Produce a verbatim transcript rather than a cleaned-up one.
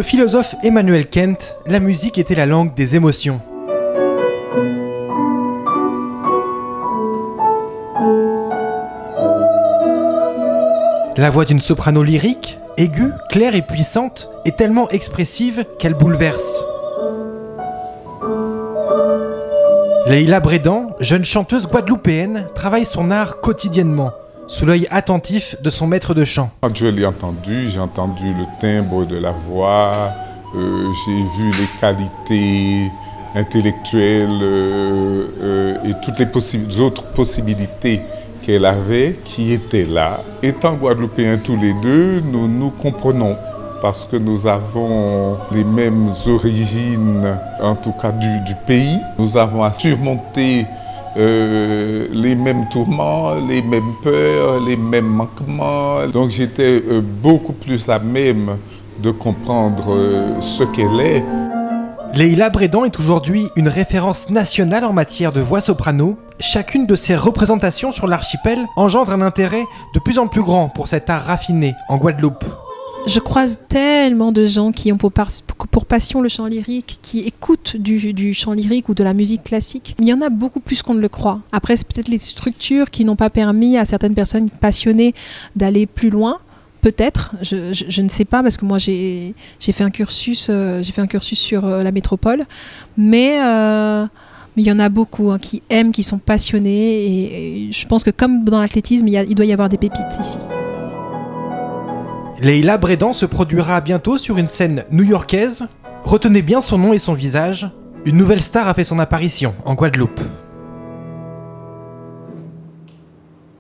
philosophe Emmanuel Kant, la musique était la langue des émotions. La voix d'une soprano lyrique, aiguë, claire et puissante, est tellement expressive qu'elle bouleverse. Leïla Brédan, jeune chanteuse guadeloupéenne, travaille son art quotidiennement, sous l'œil attentif de son maître de chant. Quand je l'ai entendu, j'ai entendu le timbre de la voix, euh, j'ai vu les qualités intellectuelles euh, euh, et toutes les possi- autres possibilités qu'elle avait, qui étaient là. Étant guadeloupéens tous les deux, nous nous comprenons parce que nous avons les mêmes origines, en tout cas du, du pays. Nous avons à surmonter euh, les mêmes tourments, les mêmes peurs, les mêmes manquements. Donc j'étais euh, beaucoup plus à même de comprendre euh, ce qu'elle est. Leïla Brédan est aujourd'hui une référence nationale en matière de voix soprano. Chacune de ses représentations sur l'archipel engendre un intérêt de plus en plus grand pour cet art raffiné en Guadeloupe. Je croise tellement de gens qui ont pour, par, pour passion le chant lyrique, qui écoutent du, du chant lyrique ou de la musique classique. Il y en a beaucoup plus qu'on ne le croit. Après, c'est peut-être les structures qui n'ont pas permis à certaines personnes passionnées d'aller plus loin. Peut-être, je, je, je ne sais pas, parce que moi j'ai j'ai fait un cursus, euh, j'ai fait un cursus sur euh, la métropole, mais euh, mais il y en a beaucoup hein, qui aiment, qui sont passionnés, et, et je pense que comme dans l'athlétisme, il, y a, il doit y avoir des pépites ici. Leïla Brédan se produira bientôt sur une scène new-yorkaise. Retenez bien son nom et son visage. Une nouvelle star a fait son apparition en Guadeloupe.